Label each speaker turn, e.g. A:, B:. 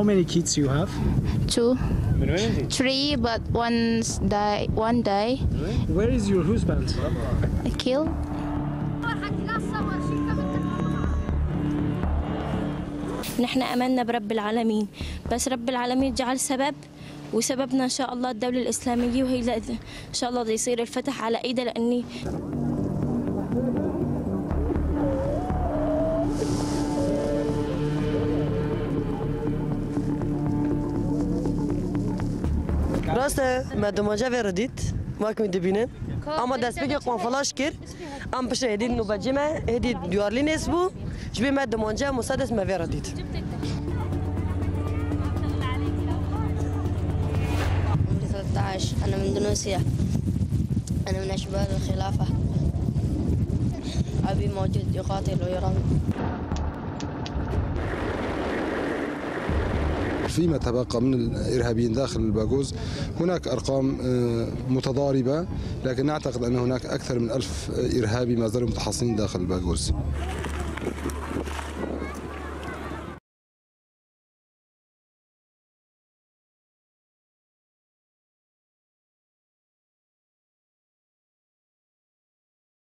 A: How many kids you have?
B: 2, 3, but one died.
A: Where is your husband?
B: Killed. نحن آمنا برب العالمين، بس رب العالمين جعل سبب، وسببنا إن شاء الله الدولة الإسلامية، وهي إن شاء الله بده يصير الفتح على إيدها، لأني
C: راسته ما دمجه ورديت ما كم دبينه اما دست بگی قوم فلاش کرد ام بشه هدی نوبجمه هدی دیارلی نسبو جبی ما دمجه مسدس ما ورديت
D: 13 انا من اندونيسيا انا من اشبال الخلافه ابي موجود يقاتل ويرمي
E: فيما تبقى من الإرهابيين داخل الباغوز هناك أرقام متضاربة، لكن نعتقد أن هناك أكثر من 1000 إرهابي ما زالوا متحصنين داخل الباغوز.